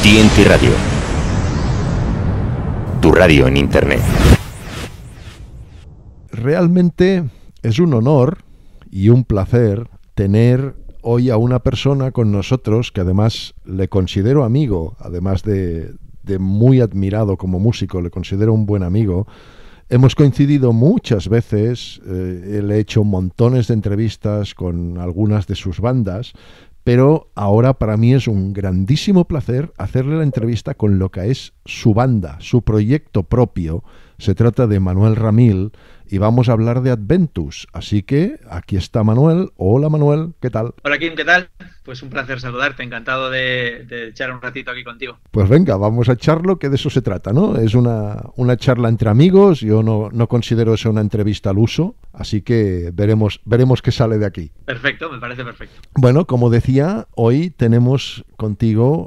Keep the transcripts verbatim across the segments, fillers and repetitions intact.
T N T Radio. Tu radio en Internet. Realmente es un honor y un placer tener hoy a una persona con nosotros que además le considero amigo, además de, de muy admirado como músico, le considero un buen amigo. Hemos coincidido muchas veces, eh, le he hecho montones de entrevistas con algunas de sus bandas, pero ahora para mí es un grandísimo placer hacerle la entrevista con lo que es su banda, su proyecto propio. Se trata de Manuel Ramil y vamos a hablar de Adventus. Así que aquí está Manuel. Hola Manuel, ¿qué tal? Hola Kim, ¿qué tal? Pues un placer saludarte, encantado de, de echar un ratito aquí contigo. Pues venga, vamos a echarlo, que de eso se trata, ¿no? Es una, una charla entre amigos, yo no, no considero eso una entrevista al uso, así que veremos, veremos qué sale de aquí. Perfecto, me parece perfecto. Bueno, como decía, hoy tenemos contigo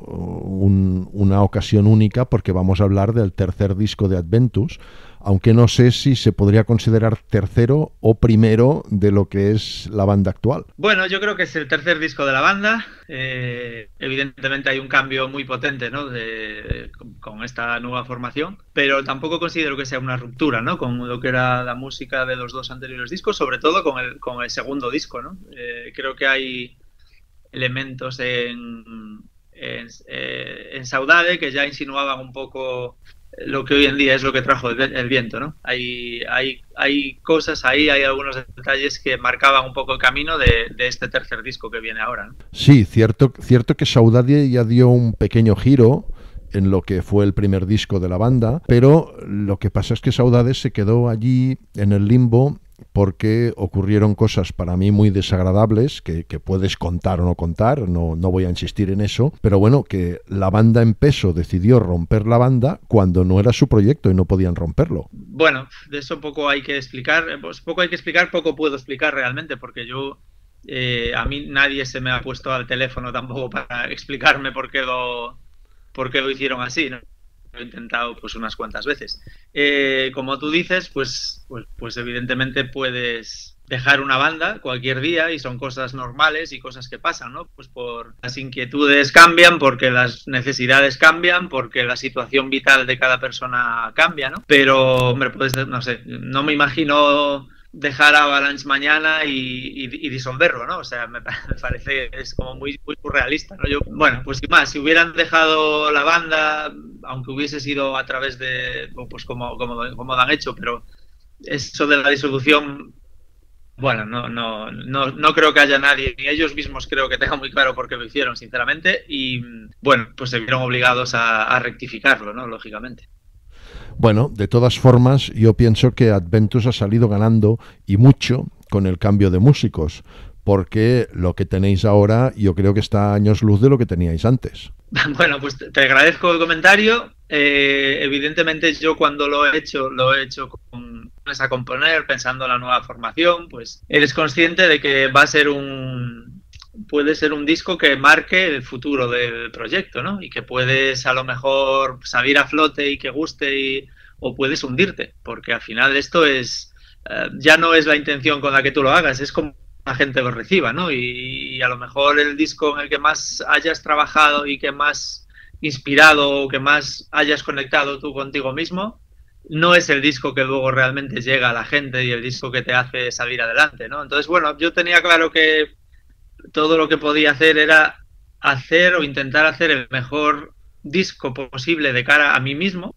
un, una ocasión única porque vamos a hablar del tercer disco de Adventus, aunque no sé si se podría considerar tercero o primero de lo que es la banda actual. Bueno, yo creo que es el tercer disco de la banda. Eh, evidentemente hay un cambio muy potente, ¿no? de, con esta nueva formación, pero tampoco considero que sea una ruptura, ¿no? Con lo que era la música de los dos anteriores discos, sobre todo con el, con el segundo disco, ¿no? Eh, creo que hay elementos en, en, eh, en Saudade que ya insinuaban un poco lo que hoy en día es lo que trajo el, el viento, ¿no? Hay, hay, hay cosas ahí, hay algunos detalles que marcaban un poco el camino de, de este tercer disco que viene ahora, ¿no? Sí, cierto, cierto que Saudade ya dio un pequeño giro en lo que fue el primer disco de la banda, pero lo que pasa es que Saudade se quedó allí en el limbo porque ocurrieron cosas para mí muy desagradables que, que puedes contar o no contar, no, no voy a insistir en eso, pero bueno, que la banda en peso decidió romper la banda cuando no era su proyecto y no podían romperlo. Bueno, de eso poco hay que explicar, pues poco hay que explicar, poco puedo explicar realmente, porque yo, eh, a mí nadie se me ha puesto al teléfono tampoco para explicarme por qué lo, por qué lo hicieron así, ¿no? Lo he intentado pues unas cuantas veces. Eh, como tú dices, pues, pues, pues evidentemente puedes dejar una banda cualquier día y son cosas normales y cosas que pasan, ¿no? Pues por las inquietudes cambian, porque las necesidades cambian, porque la situación vital de cada persona cambia, ¿no? Pero, hombre, pues no sé, no me imagino dejar a Avalanche mañana y, y, y disolverlo, ¿no? O sea, me, me parece, es como muy, muy surrealista, ¿no? Yo, bueno, pues sin más, si hubieran dejado la banda, aunque hubiese sido a través de, pues como, como, como lo han hecho, pero eso de la disolución, bueno, no, no, no, no creo que haya nadie, ni ellos mismos creo que tengan muy claro por qué lo hicieron, sinceramente, y bueno, pues se vieron obligados a, a rectificarlo, ¿no? Lógicamente. Bueno, de todas formas, yo pienso que Adventus ha salido ganando y mucho con el cambio de músicos, porque lo que tenéis ahora yo creo que está a años luz de lo que teníais antes. Bueno, pues te agradezco el comentario. Eh, evidentemente yo cuando lo he hecho, lo he hecho con a componer, pensando en la nueva formación, pues eres consciente de que va a ser un... puede ser un disco que marque el futuro del proyecto, ¿no? Y que puedes a lo mejor salir a flote y que guste y, o puedes hundirte, porque al final esto es eh, ya no es la intención con la que tú lo hagas, es como la gente lo reciba, ¿no? Y, y a lo mejor el disco en el que más hayas trabajado y que más inspirado o que más hayas conectado tú contigo mismo no es el disco que luego realmente llega a la gente y el disco que te hace salir adelante, ¿no? Entonces, bueno, yo tenía claro que todo lo que podía hacer era hacer o intentar hacer el mejor disco posible de cara a mí mismo,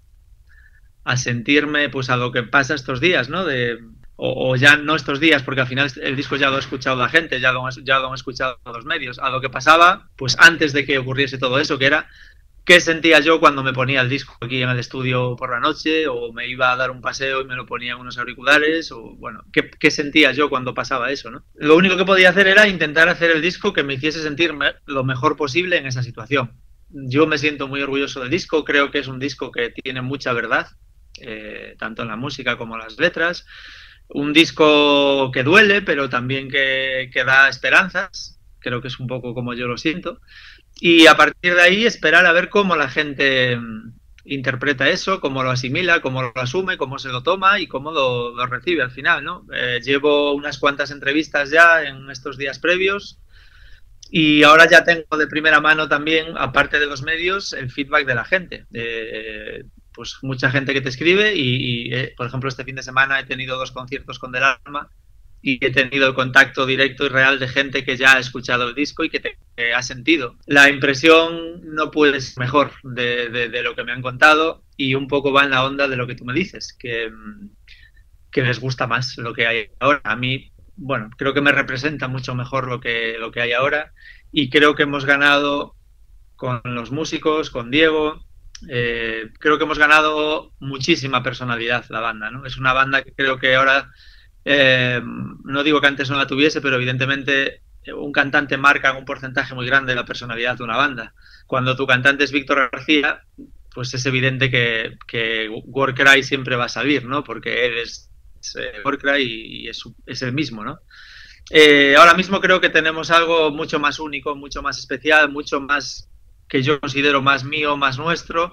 a sentirme pues a lo que pasa estos días, ¿no? De, o, o ya no estos días, porque al final el disco ya lo ha escuchado la gente, ya lo, ya lo han escuchado los medios, a lo que pasaba pues antes de que ocurriese todo eso, que era qué sentía yo cuando me ponía el disco aquí en el estudio por la noche, o me iba a dar un paseo y me lo ponía en unos auriculares, o bueno, qué, qué sentía yo cuando pasaba eso, ¿no? Lo único que podía hacer era intentar hacer el disco que me hiciese sentirme lo mejor posible en esa situación. Yo me siento muy orgulloso del disco, creo que es un disco que tiene mucha verdad, eh, tanto en la música como en las letras, un disco que duele, pero también que, que da esperanzas, creo que es un poco como yo lo siento. Y a partir de ahí esperar a ver cómo la gente interpreta eso, cómo lo asimila, cómo lo asume, cómo se lo toma y cómo lo, lo recibe al final, ¿no? Eh, llevo unas cuantas entrevistas ya en estos días previos Y ahora ya tengo de primera mano también, aparte de los medios, el feedback de la gente. Eh, pues mucha gente que te escribe y, y eh, por ejemplo, este fin de semana he tenido dos conciertos con Del Alma y he tenido el contacto directo y real de gente que ya ha escuchado el disco y que, te, que ha sentido. La impresión no puede ser mejor de, de, de lo que me han contado y un poco va en la onda de lo que tú me dices, que, que les gusta más lo que hay ahora. A mí, bueno, creo que me representa mucho mejor lo que, lo que hay ahora y creo que hemos ganado con los músicos, con Diego, eh, creo que hemos ganado muchísima personalidad la banda, ¿no? Es una banda que creo que ahora, eh, no digo que antes no la tuviese, pero evidentemente un cantante marca un porcentaje muy grande de la personalidad de una banda. Cuando tu cantante es Víctor García, pues es evidente que, que Warcry siempre va a salir, ¿no? Porque él es, es eh, Warcry y es, es el mismo, ¿no? Eh, ahora mismo creo que tenemos algo mucho más único, mucho más especial, mucho más que yo considero más mío, más nuestro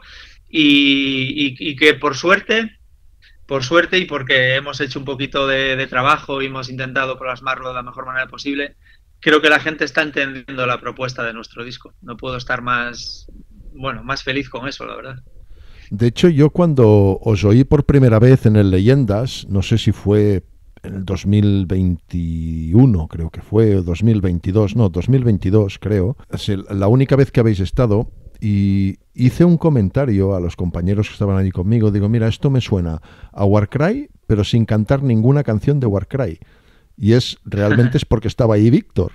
y, y, y que por suerte, por suerte y porque hemos hecho un poquito de, de trabajo y hemos intentado plasmarlo de la mejor manera posible, creo que la gente está entendiendo la propuesta de nuestro disco. No puedo estar más, bueno, más feliz con eso, la verdad. De hecho, yo cuando os oí por primera vez en el Leyendas, no sé si fue en el dos mil veintiuno, creo que fue, o dos mil veintidós, no, dos mil veintidós creo, es el, la única vez que habéis estado, y hice un comentario a los compañeros que estaban allí conmigo, digo, mira, esto me suena a Warcry, pero sin cantar ninguna canción de Warcry. Y es, realmente es porque estaba ahí Víctor.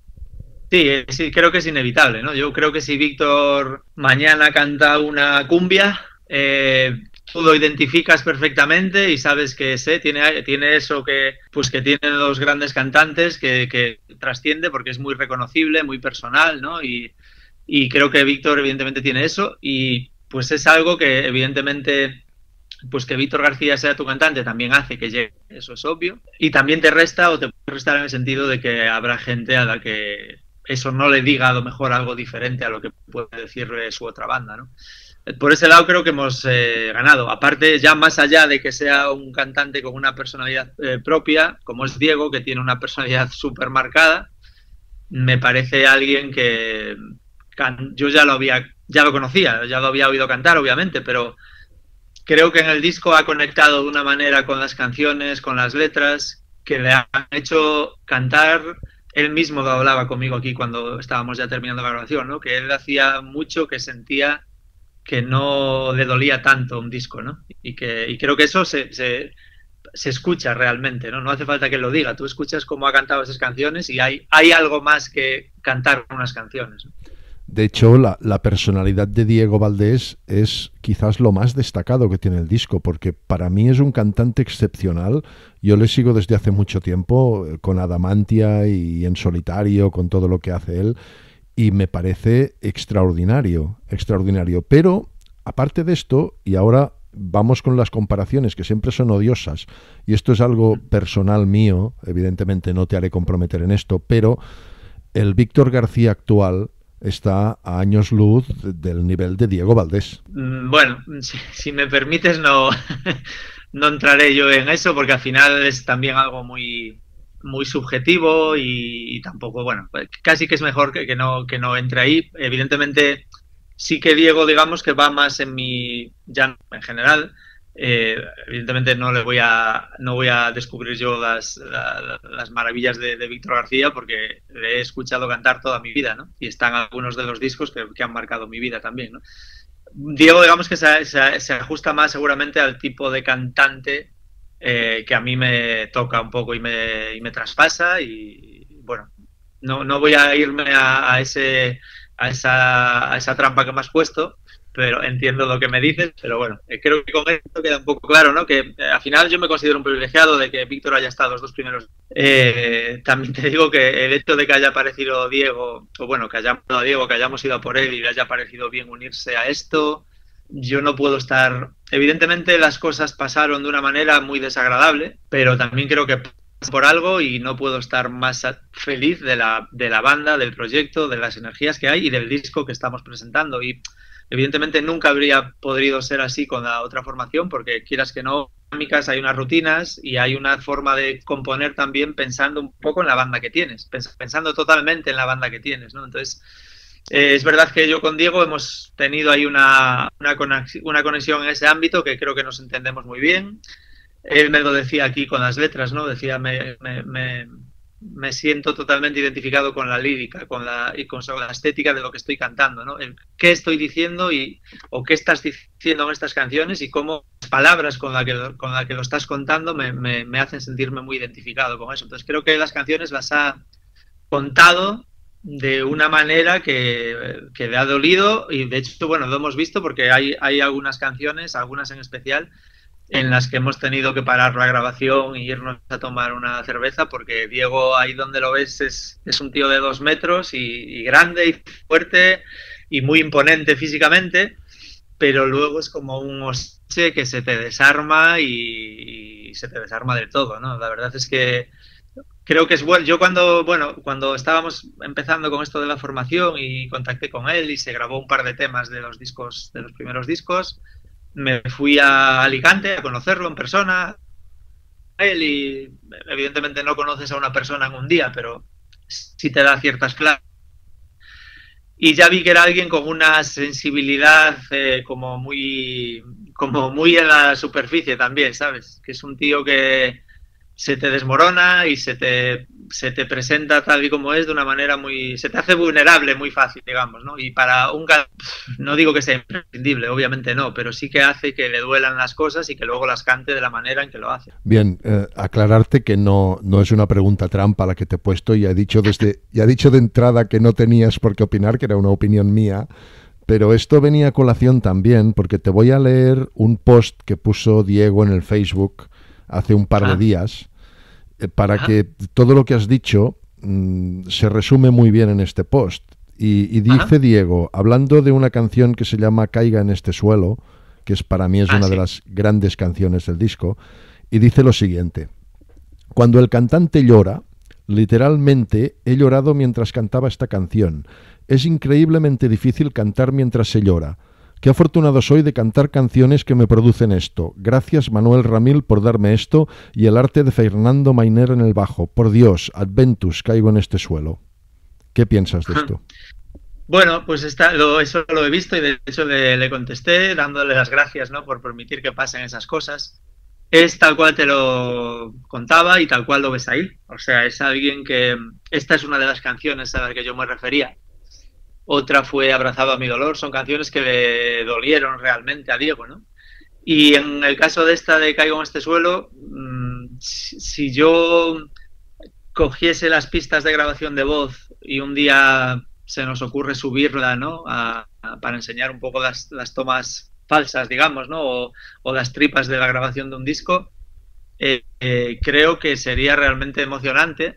Sí, sí, creo que es inevitable, ¿no? Yo creo que si Víctor mañana canta una cumbia, eh, tú lo identificas perfectamente y sabes que sé, tiene, tiene eso que, pues que tienen los grandes cantantes, que, que trasciende porque es muy reconocible, muy personal, ¿no? Y, y creo que Víctor evidentemente tiene eso y pues es algo que evidentemente, pues que Víctor García sea tu cantante también hace que llegue, eso es obvio, y también te resta o te puede restar en el sentido de que habrá gente a la que eso no le diga a lo mejor algo diferente a lo que puede decirle su otra banda, ¿no? Por ese lado creo que hemos eh, ganado. Aparte, ya más allá de que sea un cantante con una personalidad eh, propia, como es Diego, que tiene una personalidad súper marcada, me parece alguien que can, yo ya lo había, ya lo conocía, ya lo había oído cantar, obviamente, pero creo que en el disco ha conectado de una manera con las canciones, con las letras, que le han hecho cantar. Él mismo lo hablaba conmigo aquí cuando estábamos ya terminando la grabación, ¿no? Que él hacía mucho que sentía que no le dolía tanto un disco, ¿no? Y que y creo que eso se, se, se escucha realmente, ¿no? No hace falta que lo diga, tú escuchas cómo ha cantado esas canciones y hay, hay algo más que cantar unas canciones, ¿no? De hecho, la, la personalidad de Diego Valdés es quizás lo más destacado que tiene el disco, porque para mí es un cantante excepcional. Yo le sigo desde hace mucho tiempo, con Adamantia y en solitario, con todo lo que hace él, y me parece extraordinario, extraordinario. Pero, aparte de esto, y ahora vamos con las comparaciones que siempre son odiosas, y esto es algo personal mío, evidentemente no te haré comprometer en esto, pero el Víctor García actual está a años luz del nivel de Diego Valdés. Bueno, si, si me permites no, no entraré yo en eso porque al final es también algo muy, muy subjetivo y, y tampoco, bueno, casi que es mejor que, que, no, que no entre ahí. Evidentemente sí que Diego, digamos que va más en mi, ya en general, eh, evidentemente no le voy a no voy a descubrir yo las, la, las maravillas de, de Víctor García porque le he escuchado cantar toda mi vida, ¿no? Y están algunos de los discos que, que han marcado mi vida también, ¿no? Diego, digamos que se, se, se ajusta más seguramente al tipo de cantante eh, que a mí me toca un poco y me, y me traspasa y bueno, no, no voy a irme a, a ese a esa, a esa trampa que me has puesto, pero entiendo lo que me dices, pero bueno, eh, creo que con esto queda un poco claro, ¿no? Que eh, al final yo me considero un privilegiado de que Víctor haya estado los dos primeros. Eh, también te digo que el hecho de que haya aparecido Diego, o bueno, que hayamos ido a Diego, que hayamos ido a por él y le haya parecido bien unirse a esto, yo no puedo estar... Evidentemente las cosas pasaron de una manera muy desagradable, pero también creo que por algo y no puedo estar más feliz de la, de la banda, del proyecto, de las energías que hay y del disco que estamos presentando. Y evidentemente nunca habría podido ser así con la otra formación porque quieras que no, hay unas rutinas y hay una forma de componer también pensando un poco en la banda que tienes, pensando totalmente en la banda que tienes, ¿no? Entonces, eh, es verdad que yo con Diego hemos tenido ahí una, una, conexión, una conexión en ese ámbito que creo que nos entendemos muy bien. Él me lo decía aquí con las letras, ¿no? Decía, me, me, me, me siento totalmente identificado con la lírica con la, y con la estética de lo que estoy cantando, ¿no? El qué estoy diciendo y, o qué estás diciendo en estas canciones y cómo las palabras con las que, con la que lo estás contando me, me, me hacen sentirme muy identificado con eso. Entonces creo que las canciones las ha contado de una manera que, que le ha dolido y de hecho, bueno, lo hemos visto porque hay, hay algunas canciones, algunas en especial, en las que hemos tenido que parar la grabación y irnos a tomar una cerveza porque Diego, ahí donde lo ves, es, es un tío de dos metros y, y grande y fuerte y muy imponente físicamente, pero luego es como un hostia que se te desarma y, y se te desarma del todo, ¿no? La verdad es que creo que es bueno. Yo cuando, bueno, cuando estábamos empezando con esto de la formación y contacté con él y se grabó un par de temas de los discos, de los primeros discos, me fui a Alicante a conocerlo en persona. Él y evidentemente no conoces a una persona en un día, pero sí te da ciertas claves. Y ya vi que era alguien con una sensibilidad eh, como muy, como muy en la superficie también, ¿sabes? Que es un tío que se te desmorona y se te, se te presenta tal y como es de una manera muy... se te hace vulnerable muy fácil, digamos, ¿no? Y para un... no digo que sea imprescindible, obviamente no, pero sí que hace que le duelan las cosas y que luego las cante de la manera en que lo hace. Bien, eh, aclararte que no, no es una pregunta trampa la que te he puesto, ya he dicho desde, ya he dicho de entrada que no tenías por qué opinar, que era una opinión mía, pero esto venía a colación también porque te voy a leer un post que puso Diego en el Facebook hace un par ah. de días, eh, para Ajá. que todo lo que has dicho mmm, se resume muy bien en este post. Y, y dice Ajá. Diego, hablando de una canción que se llama Caiga en este suelo, que es para mí es ah, una sí. de las grandes canciones del disco, y dice lo siguiente: cuando el cantante llora, literalmente he llorado mientras cantaba esta canción. Es increíblemente difícil cantar mientras se llora. Qué afortunado soy de cantar canciones que me producen esto. Gracias, Manuel Ramil, por darme esto y el arte de Fernando Mainer en el bajo. Por Dios, Adventus, caigo en este suelo. ¿Qué piensas de esto? Bueno, pues está, lo, eso lo he visto y de hecho le, le contesté dándole las gracias, ¿no?, por permitir que pasen esas cosas. Es tal cual te lo contaba y tal cual lo ves ahí. O sea, es alguien que... esta es una de las canciones a las que yo me refería. Otra fue Abrazado a mi dolor. Son canciones que le dolieron realmente a Diego, ¿no? Y en el caso de esta de Caigo en este suelo, mmm, si, si yo cogiese las pistas de grabación de voz y un día se nos ocurre subirla, ¿no?, a, a, para enseñar un poco las, las tomas falsas, digamos, ¿no?, o, o las tripas de la grabación de un disco, eh, eh, creo que sería realmente emocionante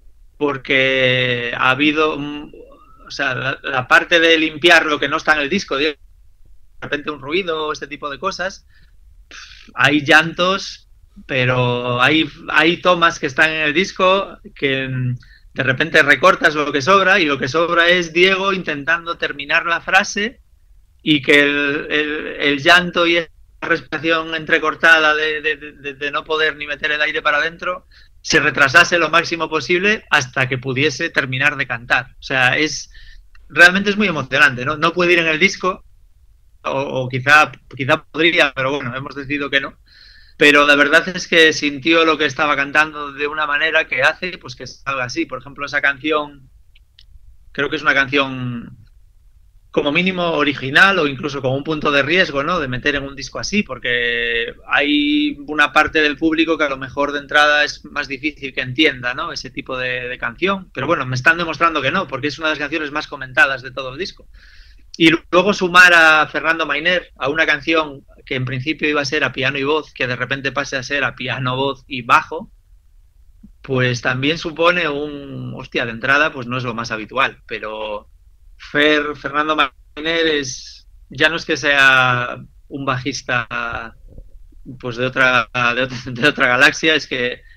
porque ha habido... Un, o sea, la, la parte de limpiar lo que no está en el disco, de repente un ruido, este tipo de cosas, hay llantos, pero hay, hay tomas que están en el disco que de repente recortas lo que sobra y lo que sobra es Diego intentando terminar la frase y que el, el, el llanto y esa respiración entrecortada de, de, de, de no poder ni meter el aire para adentro se retrasase lo máximo posible hasta que pudiese terminar de cantar. O sea, es realmente es muy emocionante, ¿no? No puede ir en el disco, o, o quizá, quizá podría, pero bueno, hemos decidido que no. Pero la verdad es que sintió lo que estaba cantando de una manera que hace pues que salga así. Por ejemplo, esa canción, creo que es una canción como mínimo original o incluso con un punto de riesgo, ¿no?, de meter en un disco así, porque hay una parte del público que a lo mejor de entrada es más difícil que entienda, ¿no?, ese tipo de, de canción. Pero bueno, me están demostrando que no, porque es una de las canciones más comentadas de todo el disco. Y luego sumar a Fernando Mainer a una canción que en principio iba a ser a piano y voz, que de repente pase a ser a piano, voz y bajo, pues también supone un... hostia, de entrada pues no es lo más habitual, pero... Fer, Fernando Mainer es, ya no es que sea un bajista pues de otra, de otra, de otra galaxia, es que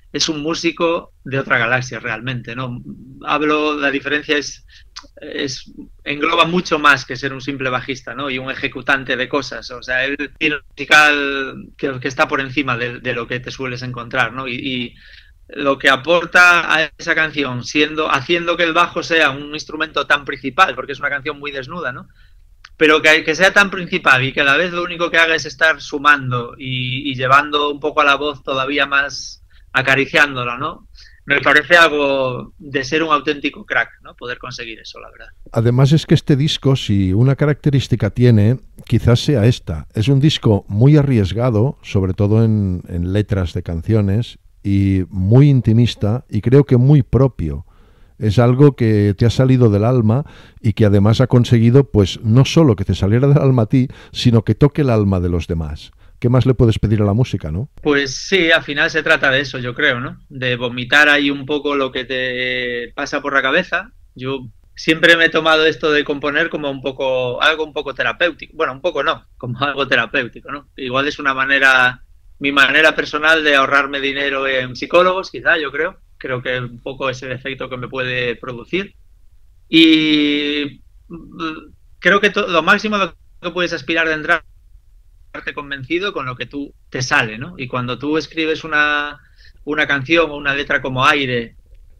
es un músico de otra galaxia realmente, ¿no? Hablo, la diferencia es, es engloba mucho más que ser un simple bajista, ¿no? Y un ejecutante de cosas, o sea, él tiene un musical que, que está por encima de, de lo que te sueles encontrar, ¿no? Y, y lo que aporta a esa canción, siendo, haciendo que el bajo sea un instrumento tan principal, porque es una canción muy desnuda, ¿no? Pero que, que sea tan principal y que a la vez lo único que haga es estar sumando y, y llevando un poco a la voz todavía más, acariciándola, ¿no? Me parece algo de ser un auténtico crack, ¿no? Poder conseguir eso, la verdad. Además es que este disco, si una característica tiene, quizás sea esta. Es un disco muy arriesgado, sobre todo en, en letras de canciones, y muy intimista, y creo que muy propio. Es algo que te ha salido del alma y que además ha conseguido, pues, no solo que te saliera del alma a ti, sino que toque el alma de los demás. ¿Qué más le puedes pedir a la música, no? Pues sí, al final se trata de eso, yo creo, ¿no? De vomitar ahí un poco lo que te pasa por la cabeza. Yo siempre me he tomado esto de componer como un poco, algo un poco terapéutico. Bueno, un poco no, como algo terapéutico, ¿no? Igual es una manera, mi manera personal de ahorrarme dinero en psicólogos, quizá, yo creo. Creo que un poco es el efecto que me puede producir. Y creo que lo máximo a lo que puedes aspirar de entrar convencido con lo que tú te sale, ¿no? Y cuando tú escribes una, una canción o una letra como Aire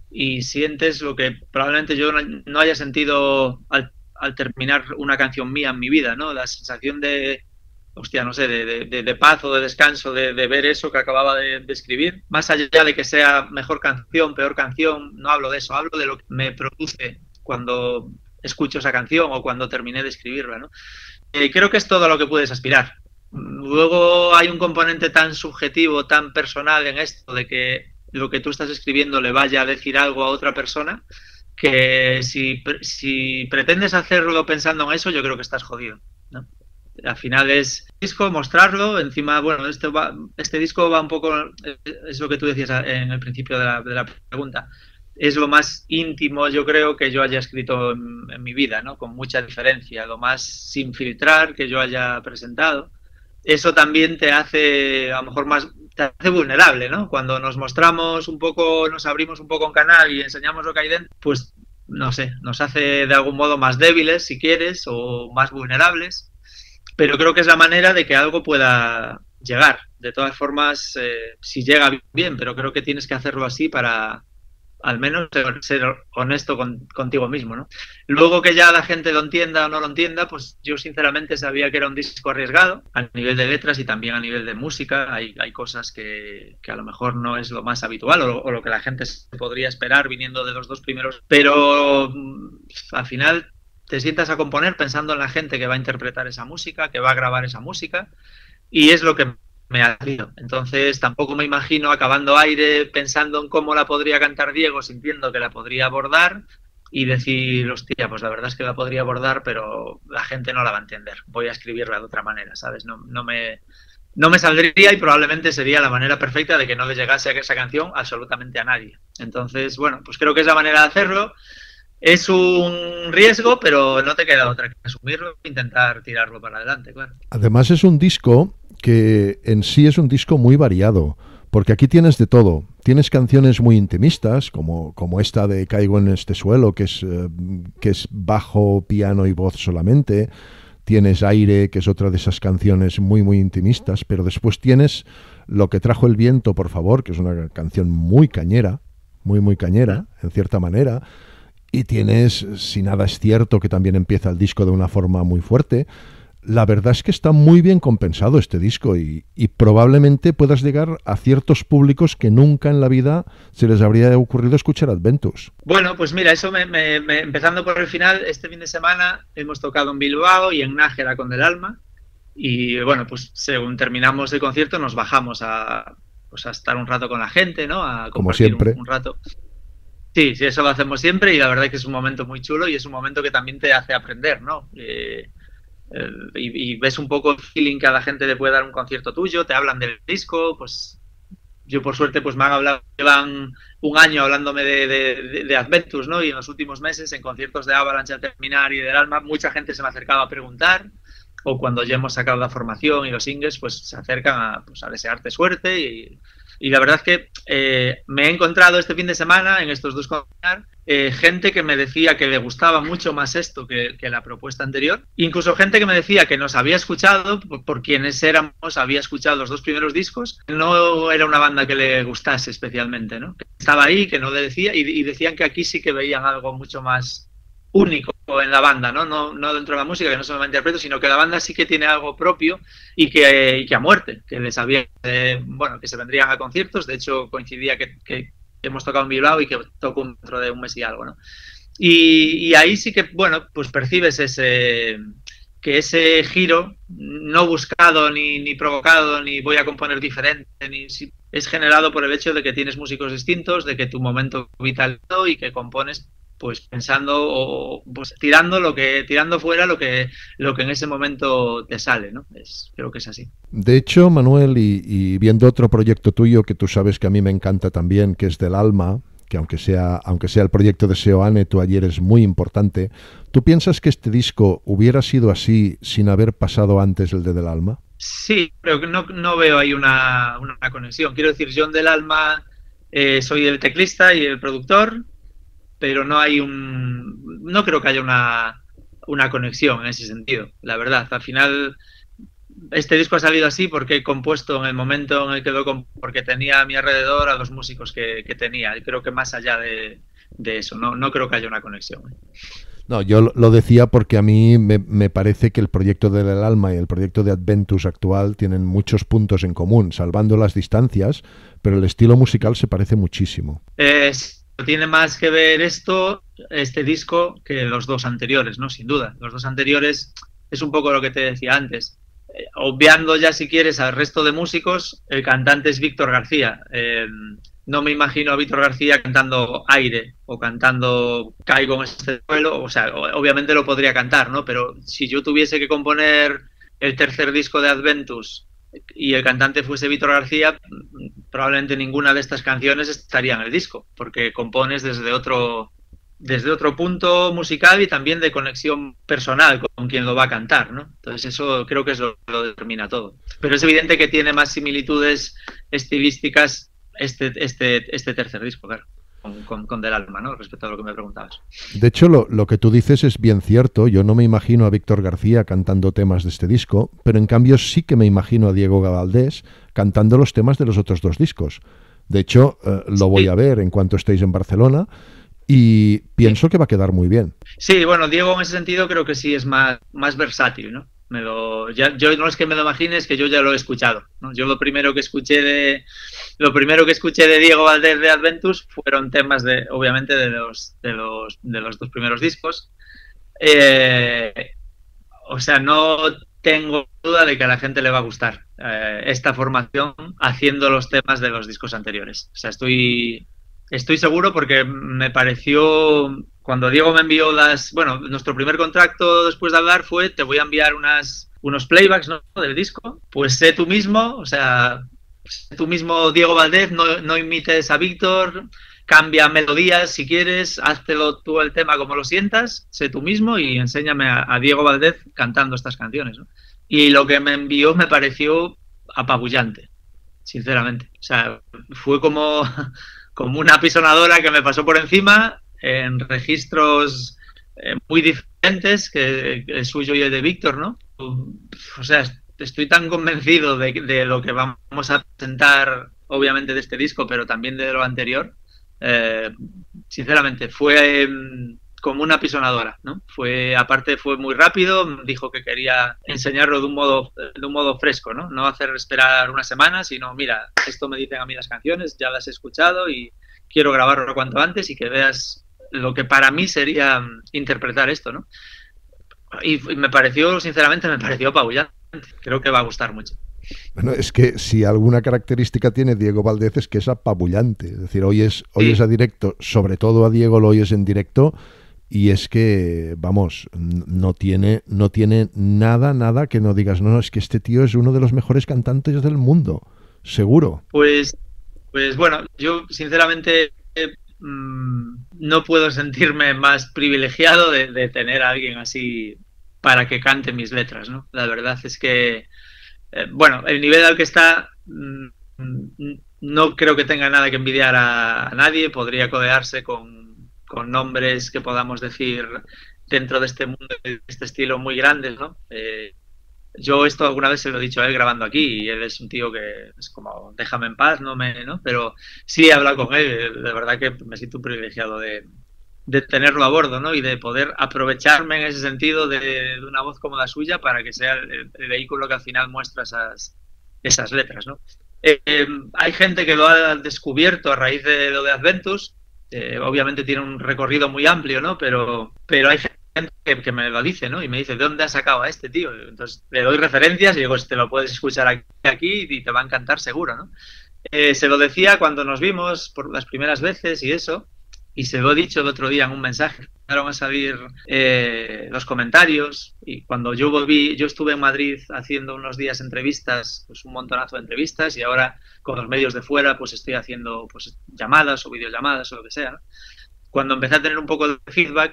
y sientes lo que probablemente yo no, no haya sentido al, al terminar una canción mía en mi vida, ¿no? La sensación de, hostia, no sé, de, de, de paz o de descanso, de, de ver eso que acababa de, de escribir, más allá de que sea mejor canción, peor canción, no hablo de eso, hablo de lo que me produce cuando escucho esa canción o cuando terminé de escribirla, ¿no? Eh, creo que es todo a lo que puedes aspirar. Luego hay un componente tan subjetivo, tan personal en esto de que lo que tú estás escribiendo le vaya a decir algo a otra persona, que si, si pretendes hacerlo pensando en eso, yo creo que estás jodido, ¿no? Al final es disco, mostrarlo, encima, bueno, este, va, este disco va un poco, es lo que tú decías en el principio de la, de la pregunta, es lo más íntimo, yo creo, que yo haya escrito en, en mi vida, ¿no? Con mucha diferencia, lo más sin filtrar que yo haya presentado. Eso también te hace, a lo mejor, más, te hace vulnerable, ¿no? Cuando nos mostramos un poco, nos abrimos un poco un canal y enseñamos lo que hay dentro, pues, no sé, nos hace de algún modo más débiles, si quieres, o más vulnerables, pero creo que es la manera de que algo pueda llegar. De todas formas, eh, si llega bien, pero creo que tienes que hacerlo así para, al menos, ser, ser honesto con, contigo mismo, ¿no? Luego que ya la gente lo entienda o no lo entienda, pues yo sinceramente sabía que era un disco arriesgado a nivel de letras y también a nivel de música. Hay, hay cosas que, que a lo mejor no es lo más habitual o, o lo que la gente se podría esperar viniendo de los dos primeros, pero al final te sientas a componer pensando en la gente que va a interpretar esa música, que va a grabar esa música, y es lo que me ha salido. Entonces tampoco me imagino acabando Aire pensando en cómo la podría cantar Diego, sintiendo que la podría abordar y decir, hostia, pues la verdad es que la podría abordar, pero la gente no la va a entender. Voy a escribirla de otra manera, ¿sabes? No, no me, no me saldría y probablemente sería la manera perfecta de que no le llegase a esa canción absolutamente a nadie. Entonces, bueno, pues creo que es la manera de hacerlo. Es un riesgo, pero no te queda otra que asumirlo e intentar tirarlo para adelante, claro. Además es un disco que en sí es un disco muy variado, porque aquí tienes de todo. Tienes canciones muy intimistas, como, como esta de Caigo en este suelo, que es, eh, que es bajo, piano y voz solamente. Tienes Aire, que es otra de esas canciones muy, muy intimistas, pero después tienes Lo que trajo el viento, por favor, que es una canción muy cañera, muy, muy cañera, en cierta manera. Y tienes Si nada es cierto, que también empieza el disco de una forma muy fuerte. La verdad es que está muy bien compensado este disco y, y probablemente puedas llegar a ciertos públicos que nunca en la vida se les habría ocurrido escuchar Adventus. Bueno, pues mira, eso me, me, me, empezando por el final, este fin de semana hemos tocado en Bilbao y en Nájera con Del Alma y bueno, pues según terminamos el concierto nos bajamos a, pues a estar un rato con la gente, ¿no? A compartir Como siempre. Un, un rato. Sí, sí, eso lo hacemos siempre y la verdad es que es un momento muy chulo y es un momento que también te hace aprender, ¿no? Eh, eh, y, y ves un poco el feeling que a la gente le puede dar un concierto tuyo, te hablan del disco, pues yo por suerte pues me han hablado, llevan un año hablándome de, de, de, de Adventus, ¿no? Y en los últimos meses en conciertos de Avalanche al terminar y Del Alma, mucha gente se me ha acercado a preguntar, o cuando ya hemos sacado la formación y los singles, pues se acercan a, pues, a desearte suerte y Y la verdad es que eh, me he encontrado este fin de semana en estos dos conciertos eh, gente que me decía que le gustaba mucho más esto que, que la propuesta anterior. Incluso gente que me decía que nos había escuchado, por, por quienes éramos, había escuchado los dos primeros discos. No era una banda que le gustase especialmente, ¿no? Que estaba ahí, que no le decía, y, y decían que aquí sí que veían algo mucho más único en la banda, ¿no? No, no dentro de la música, que no solo me interpreto, sino que la banda sí que tiene algo propio y que, y que a muerte, que les había, eh, bueno, que se vendrían a conciertos. De hecho, coincidía que, que hemos tocado en Bilbao y que toco dentro de un mes y algo, ¿no? Y, y ahí sí que, bueno, pues percibes ese, que ese giro, no buscado ni, ni provocado, ni voy a componer diferente, ni es generado por el hecho de que tienes músicos distintos, de que tu momento vital y que compones pues pensando o pues tirando lo que tirando fuera lo que lo que en ese momento te sale, ¿no? Es, creo que es así. De hecho, Manuel, y, y viendo otro proyecto tuyo que tú sabes que a mí me encanta también, que es Del Alma, que aunque sea aunque sea el proyecto de Seoane, tú ayer es muy importante. ¿Tú piensas que este disco hubiera sido así sin haber pasado antes el de Del Alma? Sí, pero no, no veo ahí una, una conexión. Quiero decir, yo en Del Alma eh, soy el teclista y el productor, pero no hay un... no creo que haya una, una conexión en ese sentido, la verdad. Al final, este disco ha salido así porque he compuesto en el momento en el que lo comp porque tenía a mi alrededor a los músicos que, que tenía. Y creo que más allá de, de eso, no, no creo que haya una conexión. No, yo lo decía porque a mí me, me parece que el proyecto de Del Alma y el proyecto de Adventus actual tienen muchos puntos en común, salvando las distancias, pero el estilo musical se parece muchísimo. Eh, Tiene más que ver esto, este disco, que los dos anteriores, ¿no? Sin duda. Los dos anteriores es un poco lo que te decía antes. Eh, obviando ya, si quieres, al resto de músicos, el cantante es Víctor García. Eh, no me imagino a Víctor García cantando Aire o cantando Caigo en este suelo. O sea, obviamente lo podría cantar, ¿no? Pero si yo tuviese que componer el tercer disco de Adventus y el cantante fuese Víctor García, probablemente ninguna de estas canciones estaría en el disco, porque compones desde otro, desde otro punto musical y también de conexión personal con quien lo va a cantar, ¿no? Entonces eso creo que es lo que lo determina todo. Pero es evidente que tiene más similitudes estilísticas este, este, este tercer disco, claro. Con, con, con Del Alma, ¿no? Respecto a lo que me preguntabas. De hecho, lo, lo que tú dices es bien cierto. Yo no me imagino a Víctor García cantando temas de este disco, pero en cambio sí que me imagino a Diego Valdés cantando los temas de los otros dos discos. De hecho, eh, lo voy a ver en cuanto estéis en Barcelona y pienso que va a quedar muy bien. Sí, bueno, Diego en ese sentido creo que sí es más, más versátil, ¿no? Me lo, ya, yo no es que me lo imagine, es que yo ya lo he escuchado, ¿no? Yo lo primero que escuché de lo primero que escuché de Diego Valdés de Adventus fueron temas de, obviamente, de los de los de los dos primeros discos. Eh, o sea, no tengo duda de que a la gente le va a gustar eh, esta formación haciendo los temas de los discos anteriores. O sea, estoy estoy seguro porque me pareció. Cuando Diego me envió las... Bueno, nuestro primer contacto después de hablar fue: te voy a enviar unas, unos playbacks, ¿no?, del disco. Pues sé tú mismo, o sea, sé tú mismo, Diego Valdés, no, no imites a Víctor, cambia melodías si quieres, háztelo tú el tema como lo sientas, sé tú mismo y enséñame a, a Diego Valdés cantando estas canciones, ¿no? Y lo que me envió me pareció apabullante, sinceramente. O sea, fue como, como una apisonadora que me pasó por encima, en registros eh, muy diferentes que el suyo y el de Víctor, ¿no? O sea, estoy tan convencido de, de lo que vamos a presentar, obviamente, de este disco, pero también de lo anterior. Eh, sinceramente, fue eh, como una apisonadora, ¿no? Fue, aparte, fue muy rápido, dijo que quería enseñarlo de un modo, de un modo fresco, ¿no? No hacer esperar una semana, sino, mira, esto me dicen a mí las canciones, ya las he escuchado y quiero grabarlo cuanto antes y que veas lo que para mí sería interpretar esto, ¿no? Y, y me pareció, sinceramente, me pareció apabullante. Creo que va a gustar mucho. Bueno, es que si alguna característica tiene Diego Valdés es que es apabullante. Es decir, oyes, oyes sí. a directo, sobre todo a Diego lo oyes en directo, y es que, vamos, no tiene, no tiene nada, nada que no digas, no, no, es que este tío es uno de los mejores cantantes del mundo, seguro. Pues, pues bueno, yo sinceramente eh, no puedo sentirme más privilegiado de, de tener a alguien así para que cante mis letras, ¿no? La verdad es que, eh, bueno, el nivel al que está, mm, no creo que tenga nada que envidiar a, a nadie, podría codearse con, con nombres que podamos decir dentro de este mundo, de este estilo muy grandes, ¿no? Eh, yo esto alguna vez se lo he dicho a él grabando aquí y él es un tío que es como, déjame en paz, no me, ¿no? Pero sí he hablado con él, de verdad que me siento privilegiado de, de tenerlo a bordo, ¿no? Y de poder aprovecharme en ese sentido de, de una voz como la suya para que sea el, el vehículo que al final muestra esas, esas letras, ¿no? Eh, eh, hay gente que lo ha descubierto a raíz de lo de Adventus, eh, obviamente tiene un recorrido muy amplio, ¿no? Pero, pero hay gente que, que me lo dice, ¿no? Y me dice, ¿de dónde has sacado a este tío? Entonces le doy referencias y digo, te lo puedes escuchar aquí, aquí y te va a encantar seguro, ¿no? Eh, se lo decía cuando nos vimos por las primeras veces y eso, y se lo he dicho el otro día en un mensaje. Empezaron a salir eh, los comentarios y cuando yo volví, yo estuve en Madrid haciendo unos días entrevistas, pues un montonazo de entrevistas y ahora con los medios de fuera pues estoy haciendo pues llamadas o videollamadas o lo que sea, ¿no? Cuando empecé a tener un poco de feedback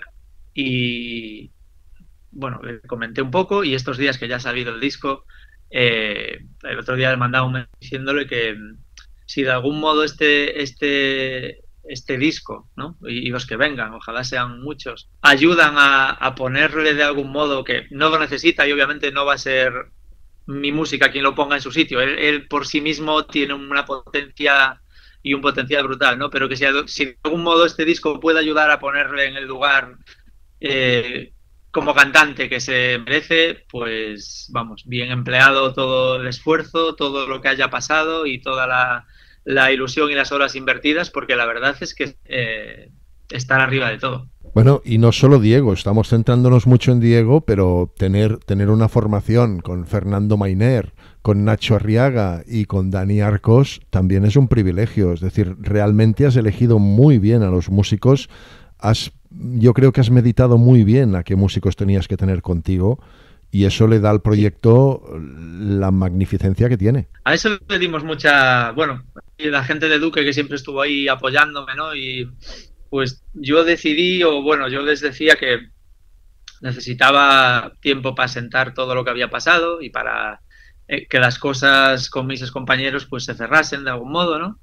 y bueno, le comenté un poco y estos días que ya ha salido el disco, eh, el otro día le mandaba un mensaje diciéndole que si de algún modo este, este, este disco, ¿no? Y, y los que vengan, ojalá sean muchos, ayudan a, a ponerle de algún modo que no lo necesita y obviamente no va a ser mi música quien lo ponga en su sitio. Él, él por sí mismo tiene una potencia y un potencial brutal, ¿no? Pero que si, si de algún modo este disco puede ayudar a ponerle en el lugar eh, como cantante que se merece, pues vamos, bien empleado todo el esfuerzo, todo lo que haya pasado y toda la, la ilusión y las horas invertidas, porque la verdad es que eh, estar arriba de todo. Bueno, y no solo Diego, estamos centrándonos mucho en Diego, pero tener, tener una formación con Fernando Mainer, con Nacho Arriaga y con Dani Arcos también es un privilegio. Es decir, realmente has elegido muy bien a los músicos, has, yo creo que has meditado muy bien a qué músicos tenías que tener contigo y eso le da al proyecto la magnificencia que tiene. A eso le dimos mucha, bueno, y la gente de Duque que siempre estuvo ahí apoyándome, ¿no? Y pues yo decidí, o bueno, yo les decía que necesitaba tiempo para sentar todo lo que había pasado y para eh, que las cosas con mis compañeros pues se cerrasen de algún modo, ¿no?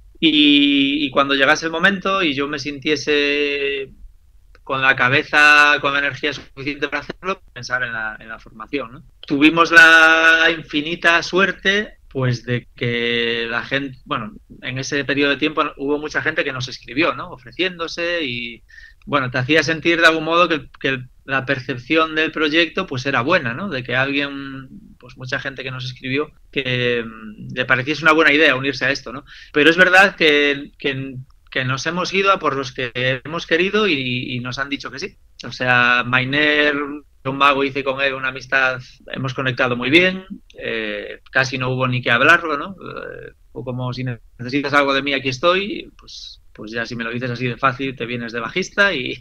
Y, y cuando llegase el momento y yo me sintiese con la cabeza, con la energía suficiente para hacerlo, pensar en la, en la formación, ¿no? Tuvimos la infinita suerte pues de que la gente, bueno, en ese periodo de tiempo hubo mucha gente que nos escribió, ¿no? Ofreciéndose y, bueno, te hacía sentir de algún modo que, que la percepción del proyecto pues era buena, ¿no? De que alguien, pues mucha gente que nos escribió, que um, le pareciese una buena idea unirse a esto, ¿no? Pero es verdad que, que, que nos hemos ido a por los que hemos querido y, y nos han dicho que sí. O sea, Mainer, un mago, hice con él una amistad, hemos conectado muy bien, eh, casi no hubo ni que hablarlo, ¿no? Eh, o como si necesitas algo de mí, aquí estoy, pues, pues ya si me lo dices así de fácil, te vienes de bajista y,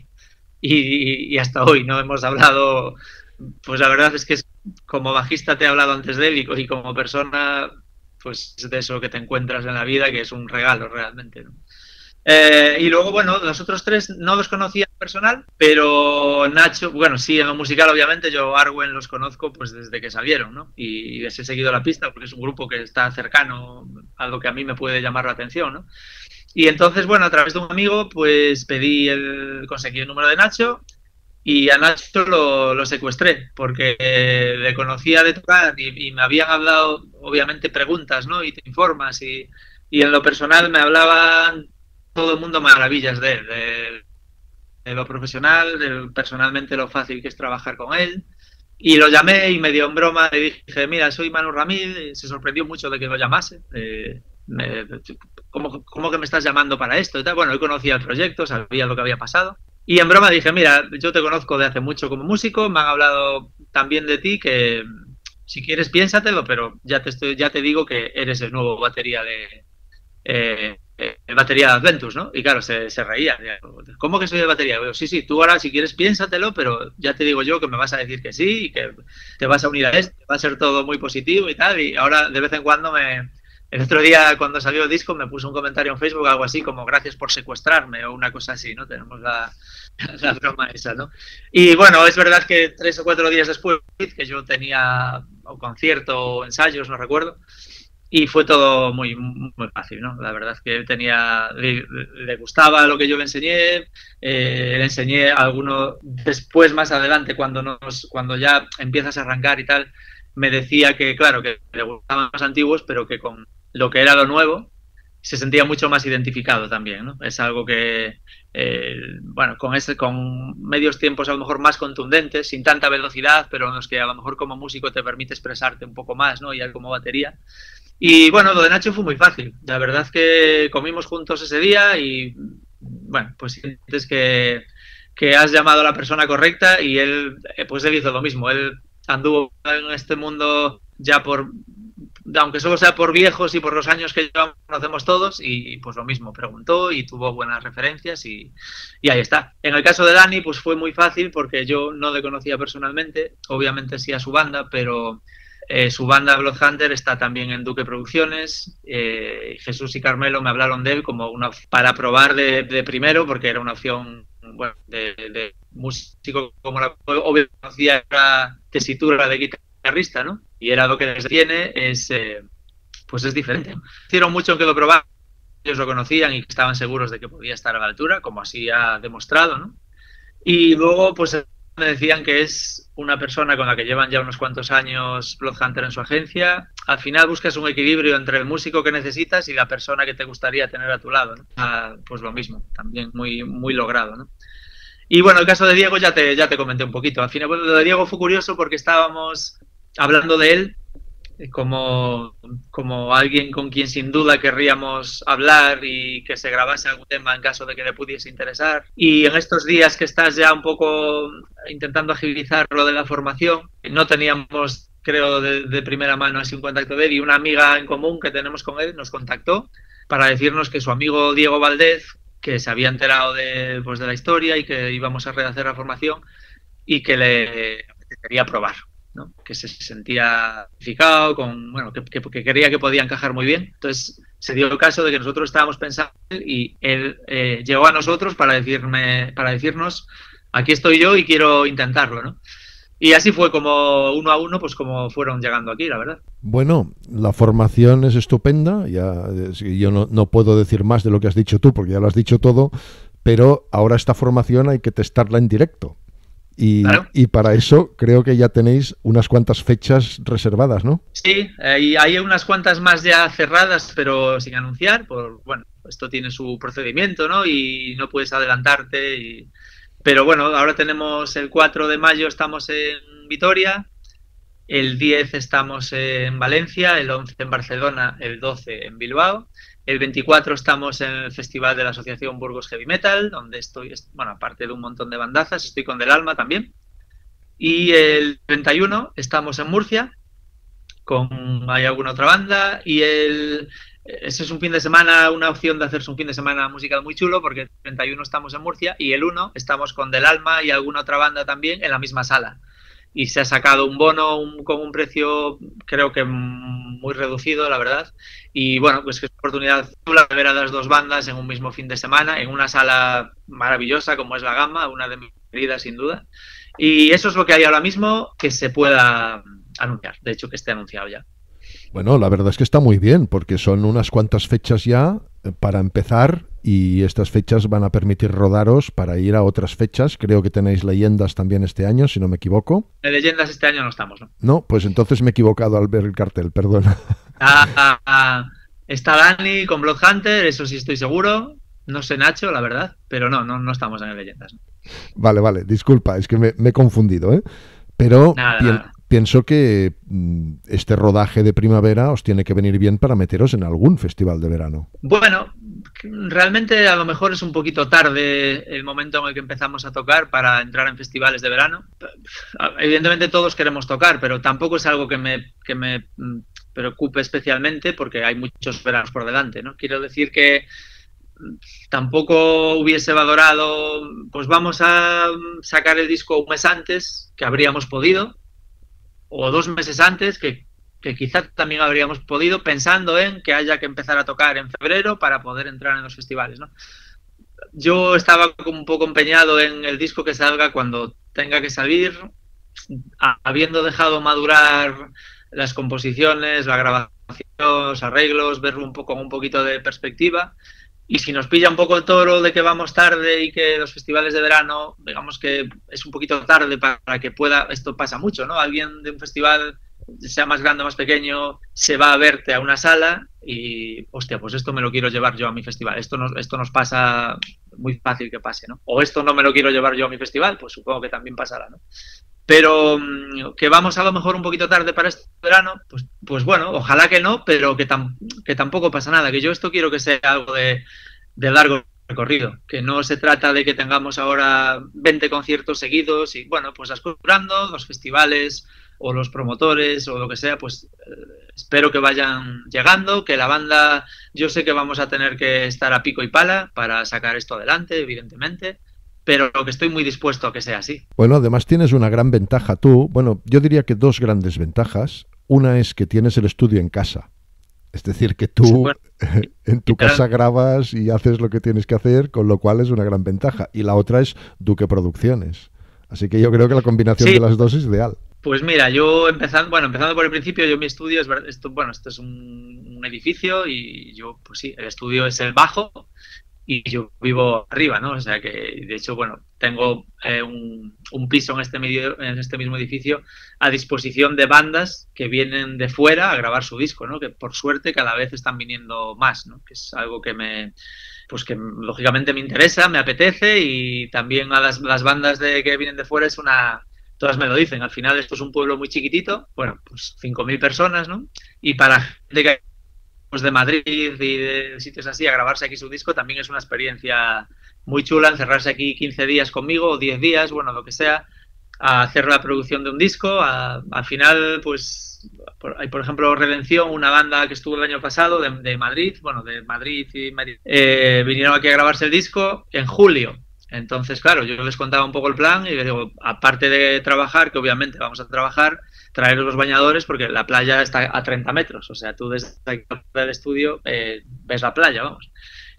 y, y hasta hoy no hemos hablado, pues la verdad es que como bajista te he hablado antes de él y, y como persona, pues de eso que te encuentras en la vida, que es un regalo realmente, ¿no? Eh, y luego, bueno, los otros tres no los conocía en personal, pero Nacho, bueno, sí, en lo musical obviamente, yo Arwen los conozco pues desde que salieron, ¿no? Y les he seguido la pista porque es un grupo que está cercano a lo que a mí me puede llamar la atención, ¿no? Y entonces, bueno, a través de un amigo, pues pedí el, conseguí el número de Nacho y a Nacho lo, lo secuestré porque eh, le conocía de tocar y, y me habían hablado, obviamente, preguntas, ¿no? Y te informas y, y en lo personal me hablaban todo el mundo maravillas de él, de, de lo profesional, de personalmente lo fácil que es trabajar con él. Y lo llamé y me dio en broma, le dije, mira, soy Manu Ramil, se sorprendió mucho de que lo llamase. Eh, me, ¿cómo, ¿Cómo que me estás llamando para esto? Y tal. Bueno, él conocía el proyecto, sabía lo que había pasado. Y en broma dije, mira, yo te conozco de hace mucho como músico, me han hablado también de ti, que si quieres piénsatelo, pero ya te, estoy, ya te digo que eres el nuevo batería de... Eh, el batería de Adventus, ¿no? Y claro, se, se reía. ¿Cómo que soy de batería? Digo, sí, sí, tú ahora si quieres piénsatelo, pero ya te digo yo que me vas a decir que sí y que te vas a unir a esto, va a ser todo muy positivo y tal. Y ahora de vez en cuando me... El otro día cuando salió el disco me puso un comentario en Facebook, algo así como gracias por secuestrarme o una cosa así, ¿no? Tenemos la, la broma esa, ¿no? Y bueno, es verdad que tres o cuatro días después, que yo tenía un concierto o ensayos, no recuerdo, Y fue todo muy, muy fácil, ¿no? La verdad es que tenía, le, le gustaba lo que yo le enseñé, eh, le enseñé a alguno después, más adelante, cuando, nos, cuando ya empiezas a arrancar y tal, me decía que, claro, que le gustaban los antiguos, pero que con lo que era lo nuevo se sentía mucho más identificado también, ¿no? Es algo que, eh, bueno, con, ese, con medios tiempos a lo mejor más contundentes, sin tanta velocidad, pero en los que a lo mejor como músico te permite expresarte un poco más, ¿no? Y como batería. Y bueno, lo de Nacho fue muy fácil. La verdad es que comimos juntos ese día y, bueno, pues sientes que, que has llamado a la persona correcta y él, pues él hizo lo mismo. Él anduvo en este mundo ya por, aunque solo sea por viejos y por los años que llevamos, conocemos todos, y pues lo mismo, preguntó y tuvo buenas referencias y, y ahí está. En el caso de Dani, pues fue muy fácil porque yo no le conocía personalmente, obviamente sí a su banda, pero... Eh, su banda Bloodhunter está también en Duque Producciones. eh, Jesús y Carmelo me hablaron de él como una para probar de, de primero, porque era una opción, bueno, de, de músico como la obvio conocía, era tesitura de guitarrista, ¿no? Y era lo que les tiene, es eh, pues es diferente. Hicieron mucho en que lo probaran, ellos lo conocían y estaban seguros de que podía estar a la altura, como así ha demostrado, ¿no? Y luego, pues me decían que es una persona con la que llevan ya unos cuantos años Bloodhunter en su agencia. Al final buscas un equilibrio entre el músico que necesitas y la persona que te gustaría tener a tu lado, ¿no? Ah, pues lo mismo, también muy, muy logrado, ¿no? Y bueno, el caso de Diego ya te, ya te comenté un poquito. Al final, bueno, lo de Diego fue curioso porque estábamos hablando de él como, como alguien con quien sin duda querríamos hablar y que se grabase algún tema en caso de que le pudiese interesar. Y en estos días que estás ya un poco intentando agilizar lo de la formación, no teníamos, creo, de, de primera mano así un contacto de él, y una amiga en común que tenemos con él nos contactó para decirnos que su amigo Diego Valdez, que se había enterado de, pues, de la historia y que íbamos a rehacer la formación y que le quería probar, ¿no? Que se sentía identificado con, bueno, que, que, que quería que podía encajar muy bien. Entonces se dio el caso de que nosotros estábamos pensando y él eh, llegó a nosotros para decirme, para decirnos, aquí estoy yo y quiero intentarlo, ¿no? Y así fue como uno a uno, pues como fueron llegando aquí, la verdad. Bueno, la formación es estupenda. Ya, yo no, no puedo decir más de lo que has dicho tú, porque ya lo has dicho todo, pero ahora esta formación hay que testarla en directo. Y, claro. Y para eso creo que ya tenéis unas cuantas fechas reservadas, ¿no? Sí, hay, hay unas cuantas más ya cerradas, pero sin anunciar. Por, bueno, esto tiene su procedimiento, ¿no? Y no puedes adelantarte. Y... Pero bueno, ahora tenemos el cuatro de mayo, estamos en Vitoria, el diez estamos en Valencia, el once en Barcelona, el doce en Bilbao. El veinticuatro estamos en el Festival de la Asociación Burgos Heavy Metal, donde estoy, bueno, aparte de un montón de bandazas, estoy con Del Alma también. Y el treinta y uno estamos en Murcia, con hay alguna otra banda. Y el ese es un fin de semana, una opción de hacerse un fin de semana musical muy chulo, porque el treinta y uno estamos en Murcia y el uno estamos con Del Alma y alguna otra banda también en la misma sala. Y se ha sacado un bono un, con un precio creo que muy reducido, la verdad. Y bueno, pues que es una oportunidad de ver a las dos bandas en un mismo fin de semana, en una sala maravillosa como es La Gama, una de mis queridas sin duda. Y eso es lo que hay ahora mismo que se pueda anunciar, de hecho que esté anunciado ya. Bueno, la verdad es que está muy bien, porque son unas cuantas fechas ya para empezar y estas fechas van a permitir rodaros para ir a otras fechas. Creo que tenéis Leyendas también este año, si no me equivoco. En Leyendas este año no estamos, ¿no? No, pues entonces me he equivocado al ver el cartel, perdona. Ah, ah, ah, está Dani con Bloodhunter, eso sí estoy seguro. No sé Nacho, la verdad, pero no, no, no estamos en Leyendas, ¿no? Vale, vale, disculpa, es que me, me he confundido, ¿eh? Pero nada, bien, nada. Pienso que mmm, este rodaje de primavera os tiene que venir bien para meteros en algún festival de verano. Bueno, realmente a lo mejor es un poquito tarde el momento en el que empezamos a tocar para entrar en festivales de verano. Evidentemente todos queremos tocar, pero tampoco es algo que me, que me preocupe especialmente porque hay muchos veranos por delante, ¿no? Quiero decir que tampoco hubiese valorado, pues vamos a sacar el disco un mes antes, que habríamos podido, o dos meses antes, que, que quizá también habríamos podido, pensando en que haya que empezar a tocar en febrero para poder entrar en los festivales, ¿no? Yo estaba un poco empeñado en el disco que salga cuando tenga que salir, habiendo dejado madurar las composiciones, la grabación los arreglos, verlo un poco con un poquito de perspectiva. Y si nos pilla un poco el toro de que vamos tarde y que los festivales de verano, digamos que es un poquito tarde para que pueda, esto pasa mucho, ¿no? Alguien de un festival, sea más grande o más pequeño, se va a verte a una sala y, hostia, pues esto me lo quiero llevar yo a mi festival. Esto nos, esto nos pasa muy fácil que pase, ¿no? O esto no me lo quiero llevar yo a mi festival, pues supongo que también pasará, ¿no? Pero que vamos a lo mejor un poquito tarde para este verano, pues, pues bueno, ojalá que no, pero que, tam, que tampoco pasa nada, que yo esto quiero que sea algo de, de largo recorrido, que no se trata de que tengamos ahora veinte conciertos seguidos y bueno, pues las cosas durando, los festivales o los promotores o lo que sea, pues eh, espero que vayan llegando, que la banda, yo sé que vamos a tener que estar a pico y pala para sacar esto adelante, evidentemente, pero que estoy muy dispuesto a que sea así. Bueno, además tienes una gran ventaja tú, bueno, yo diría que dos grandes ventajas. Una es que tienes el estudio en casa. Es decir, que tú sí, bueno, en tu casa grabas y haces lo que tienes que hacer, con lo cual es una gran ventaja. Y la otra es Duque Producciones. Así que yo creo que la combinación sí. de las dos es ideal. Pues mira, yo empezando, bueno, empezando por el principio, yo mi estudio es, esto, bueno, esto es un, un edificio y yo, pues sí, el estudio es el bajo y yo vivo arriba, ¿no? O sea que, de hecho, bueno, tengo eh, un, un piso en este, medio, en este mismo edificio a disposición de bandas que vienen de fuera a grabar su disco, ¿no? Que por suerte cada vez están viniendo más, ¿no? Que es algo que me, pues que lógicamente me interesa, me apetece y también a las, las bandas de, que vienen de fuera es una... Todas me lo dicen, al final esto es un pueblo muy chiquitito, bueno, pues cinco mil personas, ¿no? Y para gente que pues de Madrid y de sitios así a grabarse aquí su disco también es una experiencia muy chula, encerrarse aquí quince días conmigo o diez días, bueno, lo que sea, a hacer la producción de un disco, a, al final pues por, hay por ejemplo Redención, una banda que estuvo el año pasado de, de Madrid, bueno, de Madrid y Madrid, eh, vinieron aquí a grabarse el disco en julio. Entonces, claro, yo les contaba un poco el plan y les digo, aparte de trabajar, que obviamente vamos a trabajar, traer los bañadores porque la playa está a treinta metros, o sea, tú desde el estudio eh, ves la playa, vamos.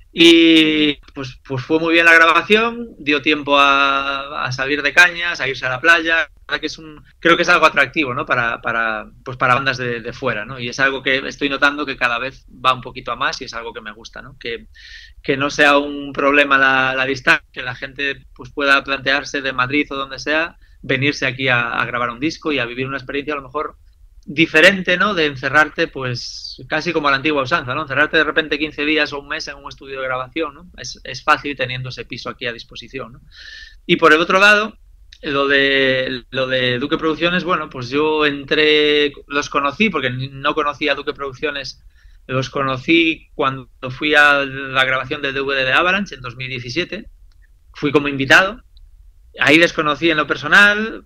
Y pues, pues fue muy bien la grabación, dio tiempo a, a salir de cañas, a irse a la playa, que es un, creo que es algo atractivo, ¿no? Para, para, pues para bandas de, de fuera, ¿no? Y es algo que estoy notando que cada vez va un poquito a más y es algo que me gusta, ¿no? Que, que no sea un problema la, la distancia, que la gente pues pueda plantearse de Madrid o donde sea, venirse aquí a, a grabar un disco y a vivir una experiencia a lo mejor diferente, ¿no? De encerrarte, pues, casi como a la antigua usanza, ¿no? Encerrarte de repente quince días o un mes en un estudio de grabación, ¿no? Es, es fácil teniendo ese piso aquí a disposición, ¿no? Y por el otro lado, lo de, lo de Duque Producciones, bueno, pues yo entré, los conocí, porque no conocía Duque Producciones, los conocí cuando fui a la grabación del D V D de Avalanche en dos mil diecisiete, fui como invitado, ahí les conocí en lo personal.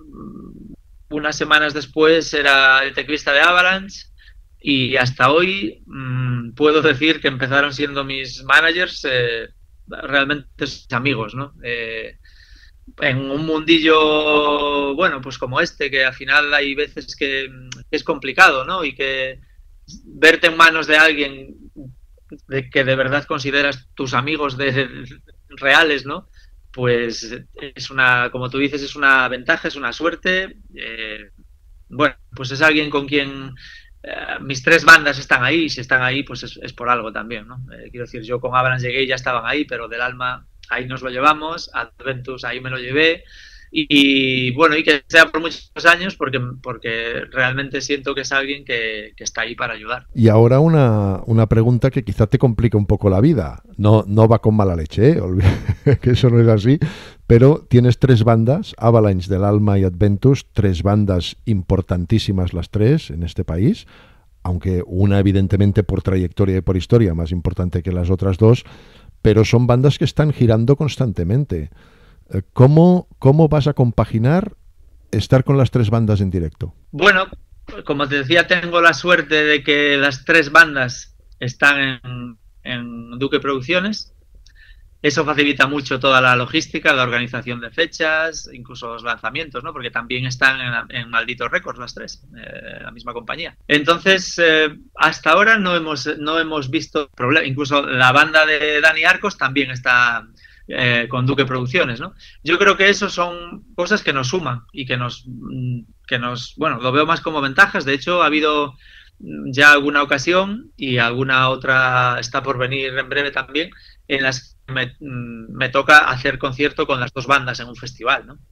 Unas semanas después era el teclista de Avalanche y hasta hoy mmm, puedo decir que empezaron siendo mis managers, eh, realmente amigos, ¿no? Eh, en un mundillo, bueno, pues como este, que al final hay veces que, que es complicado, ¿no? Y que verte en manos de alguien de que de verdad consideras tus amigos de, de, reales, ¿no? Pues es una, como tú dices, es una ventaja, es una suerte. Eh, bueno, pues es alguien con quien eh, mis tres bandas están ahí, y si están ahí, pues es, es por algo también, ¿no? Eh, quiero decir, yo con Avalanche llegué y ya estaban ahí, pero del alma ahí nos lo llevamos, Adventus ahí me lo llevé, y, y bueno, y que sea por muchos años, porque, porque realmente siento que es alguien que, que está ahí para ayudar. Y ahora una, una pregunta que quizá te complica un poco la vida. No, no va con mala leche, ¿eh? Que eso no es así, pero tienes tres bandas, Avalanche, Del Alma y Adventus, tres bandas importantísimas las tres en este país, aunque una evidentemente por trayectoria y por historia más importante que las otras dos, pero son bandas que están girando constantemente. ¿Cómo, ¿Cómo vas a compaginar estar con las tres bandas en directo? Bueno, como te decía, tengo la suerte de que las tres bandas están en, en Duque Producciones. Eso facilita mucho toda la logística, la organización de fechas, incluso los lanzamientos, ¿no? Porque también están en, en Maldito Records las tres, eh, la misma compañía. Entonces, eh, hasta ahora no hemos, no hemos visto problemas. Incluso la banda de Dani Arcos también está eh, con Duque Producciones, ¿no? Yo creo que eso son cosas que nos suman y que nos, que nos, bueno, lo veo más como ventajas. De hecho, ha habido ya alguna ocasión y alguna otra está por venir en breve también, en las que me, me toca hacer concierto con las dos bandas en un festival, ¿no?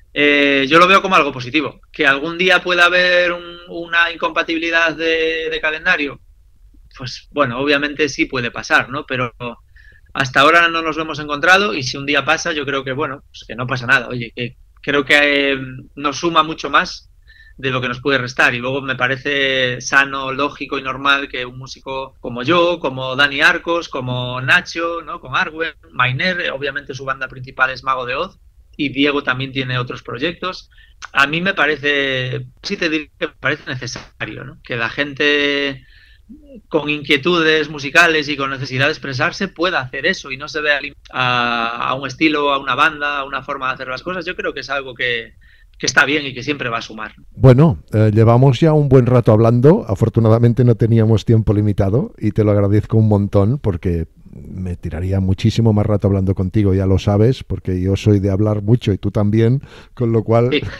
Eh, yo lo veo como algo positivo. Que algún día pueda haber un, una incompatibilidad de, de calendario, pues bueno, obviamente sí puede pasar, ¿no? Pero hasta ahora no nos lo hemos encontrado y si un día pasa, yo creo que, bueno, pues que no pasa nada. Oye, que creo que eh, nos suma mucho más de lo que nos puede restar y luego me parece sano, lógico y normal que un músico como yo, como Dani Arcos, como Nacho, ¿no? Con Arwen, Mainer, obviamente su banda principal es Mago de Oz y Diego también tiene otros proyectos. A mí me parece, sí te diría que me parece necesario, ¿no? Que la gente con inquietudes musicales y con necesidad de expresarse pueda hacer eso y no se vea a, a un estilo, a una banda, a una forma de hacer las cosas. Yo creo que es algo que, que está bien y que siempre va a sumar. Bueno, eh, llevamos ya un buen rato hablando. Afortunadamente no teníamos tiempo limitado y te lo agradezco un montón porque me tiraría muchísimo más rato hablando contigo, ya lo sabes, porque yo soy de hablar mucho y tú también, con lo cual sí.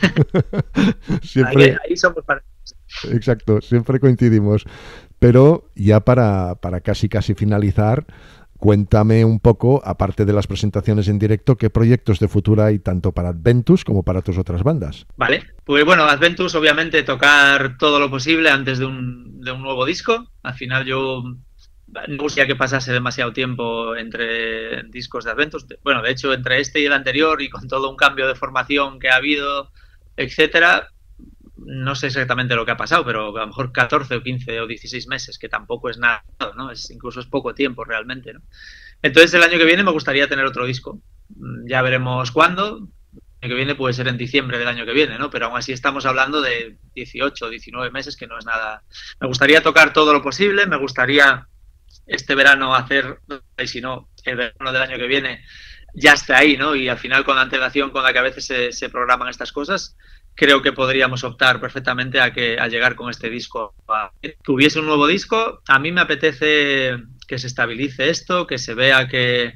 siempre... Ahí, ahí somos para... Exacto, siempre coincidimos. Pero ya para, para casi casi finalizar, cuéntame un poco, aparte de las presentaciones en directo, qué proyectos de futuro hay tanto para Adventus como para tus otras bandas. Vale, pues bueno, Adventus obviamente tocar todo lo posible antes de un, de un nuevo disco. Al final yo no gustaría que pasase demasiado tiempo entre discos de Adventus. Bueno, de hecho, entre este y el anterior y con todo un cambio de formación que ha habido, etcétera, no sé exactamente lo que ha pasado, pero a lo mejor catorce o quince o dieciséis meses, que tampoco es nada, ¿no? Es, incluso es poco tiempo realmente, ¿no? Entonces el año que viene me gustaría tener otro disco. Ya veremos cuándo. El año que viene puede ser en diciembre del año que viene, ¿no? Pero aún así estamos hablando de dieciocho o diecinueve meses, que no es nada. Me gustaría tocar todo lo posible, me gustaría este verano hacer, y si no, el verano del año que viene ya esté ahí, ¿no? Y al final con la antelación con la que a veces se, se programan estas cosas, creo que podríamos optar perfectamente a que a llegar con este disco a que hubiese un nuevo disco. A mí me apetece que se estabilice esto, que se vea que,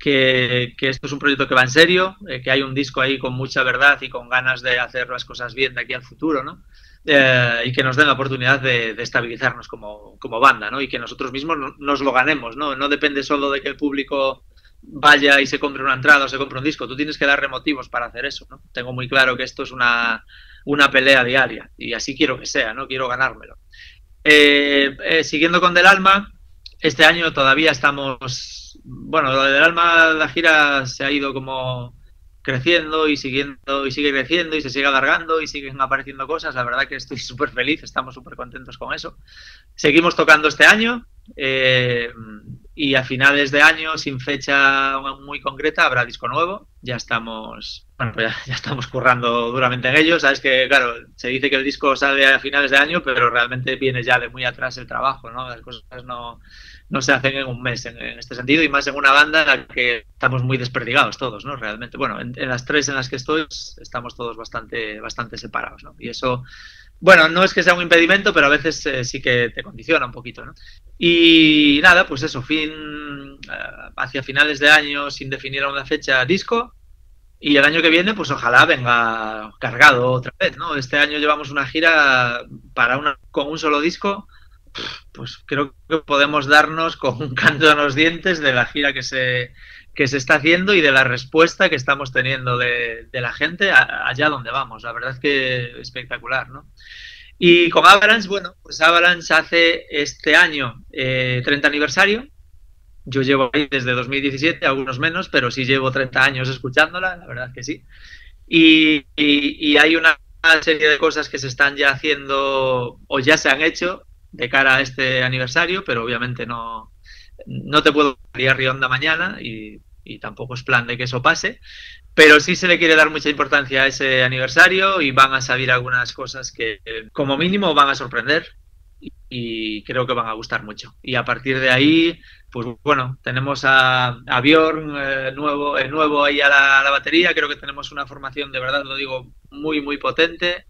que, que esto es un proyecto que va en serio, eh, que hay un disco ahí con mucha verdad y con ganas de hacer las cosas bien de aquí al futuro, ¿no? Eh, y que nos den la oportunidad de, de estabilizarnos como, como banda, ¿no? Y que nosotros mismos no, nos lo ganemos, ¿no? No depende solo de que el público vaya y se compre una entrada o se compre un disco. Tú tienes que darle motivos para hacer eso, ¿no? Tengo muy claro que esto es una, una pelea diaria y así quiero que sea, ¿no? Quiero ganármelo. Eh, eh, siguiendo con Del Alma, este año todavía estamos... Bueno, lo de Del Alma, la gira se ha ido como creciendo y siguiendo y sigue creciendo y se sigue alargando y siguen apareciendo cosas. La verdad que estoy súper feliz, estamos súper contentos con eso. Seguimos tocando este año. Eh, y a finales de año, sin fecha muy concreta, habrá disco nuevo. Ya estamos, bueno, pues ya, ya estamos currando duramente en ello. Sabes que, claro, se dice que el disco sale a finales de año, pero realmente viene ya de muy atrás el trabajo, ¿no? Las cosas no, no se hacen en un mes en, en este sentido, y más en una banda en la que estamos muy desperdigados todos, ¿no? Realmente, bueno, en, en las tres en las que estoy estamos todos bastante, bastante separados, ¿no? Y eso... Bueno, no es que sea un impedimento, pero a veces eh, sí que te condiciona un poquito, ¿no? Y nada, pues eso, fin uh, hacia finales de año, sin definir una fecha, disco. Y el año que viene, pues ojalá venga cargado otra vez, ¿no? Este año llevamos una gira para una, con un solo disco. Pues creo que podemos darnos con un canto en los dientes de la gira que se, que se está haciendo y de la respuesta que estamos teniendo de, de la gente a, allá donde vamos. La verdad es que espectacular, ¿no? Y con Avalanche, bueno, pues Avalanche hace este año eh, treinta aniversario. Yo llevo ahí desde dos mil diecisiete, algunos menos, pero sí llevo treinta años escuchándola, la verdad es que sí. Y, y, y hay una serie de cosas que se están ya haciendo o ya se han hecho de cara a este aniversario, pero obviamente no, no te puedo dar Rionda mañana y, y tampoco es plan de que eso pase, pero sí se le quiere dar mucha importancia a ese aniversario y van a salir algunas cosas que como mínimo van a sorprender y, y creo que van a gustar mucho. Y a partir de ahí, pues bueno, tenemos a, a Bjorn eh, nuevo, el nuevo ahí a la, a la batería. Creo que tenemos una formación, de verdad lo digo, muy muy potente.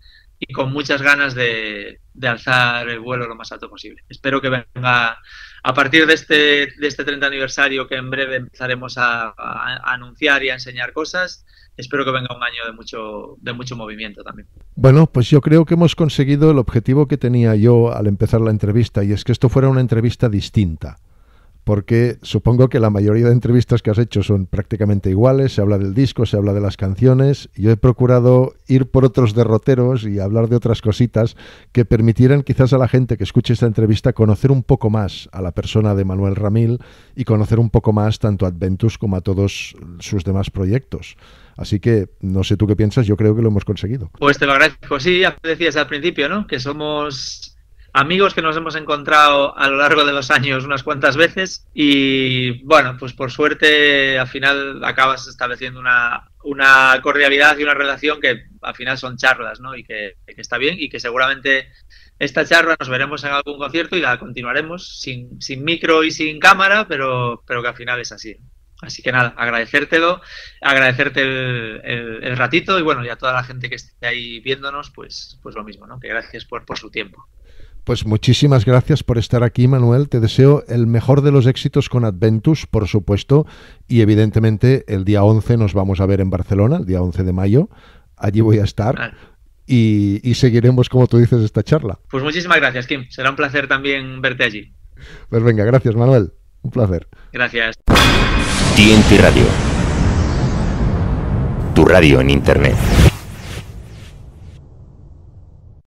y con muchas ganas de, de alzar el vuelo lo más alto posible. Espero que venga a partir de este, de este treinta aniversario, que en breve empezaremos a, a, a anunciar y a enseñar cosas. Espero que venga un año de mucho, de mucho movimiento también. Bueno, pues yo creo que hemos conseguido el objetivo que tenía yo al empezar la entrevista, y es que esto fuera una entrevista distinta. Porque supongo que la mayoría de entrevistas que has hecho son prácticamente iguales, se habla del disco, se habla de las canciones. Yo he procurado ir por otros derroteros y hablar de otras cositas que permitieran quizás a la gente que escuche esta entrevista conocer un poco más a la persona de Manuel Ramil y conocer un poco más tanto a Adventus como a todos sus demás proyectos. Así que, no sé tú qué piensas, yo creo que lo hemos conseguido. Pues te lo agradezco. Sí, ya decías al principio, ¿no? Que somos amigos que nos hemos encontrado a lo largo de los años unas cuantas veces y, bueno, pues por suerte al final acabas estableciendo una, una cordialidad y una relación que al final son charlas, ¿no? Y que, que está bien, y que seguramente esta charla nos veremos en algún concierto y la continuaremos sin, sin micro y sin cámara, pero, pero que al final es así. Así que nada, agradecértelo, agradecerte el, el, el ratito y, bueno, y a toda la gente que esté ahí viéndonos, pues, pues lo mismo, ¿no? Que gracias por, por su tiempo. Pues muchísimas gracias por estar aquí, Manuel. Te deseo el mejor de los éxitos con Adventus, por supuesto, y evidentemente el día once nos vamos a ver en Barcelona, el día once de mayo. Allí voy a estar vale. y, y seguiremos, como tú dices, esta charla. Pues muchísimas gracias, Kim. Será un placer también verte allí. Pues venga, gracias, Manuel. Un placer. Gracias. T N T Radio. Tu radio en Internet.